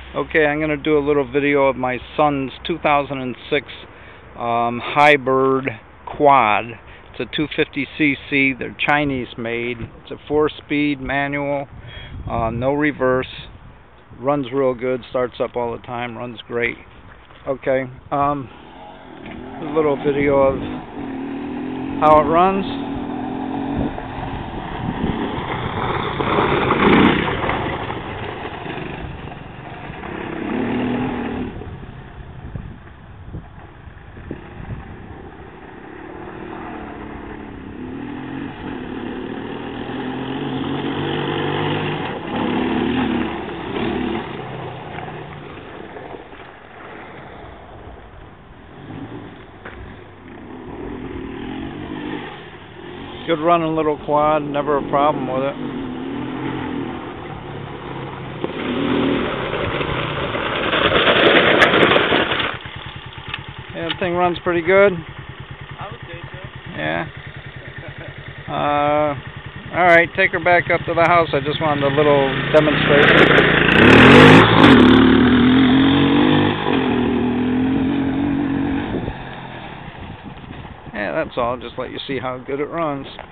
Okay, I'm going to do a little video of my son's 2006 Hybrid quad. It's a 250cc. They're Chinese made. It's a 4-speed manual, no reverse. Runs real good, starts up all the time, runs great. Okay, a little video of how it runs. Good running little quad, never a problem with it. Yeah, the thing runs pretty good. I would say so. Yeah. Alright, take her back up to the house. I just wanted a little demonstration. Yeah, that's all. Just let you see how good it runs.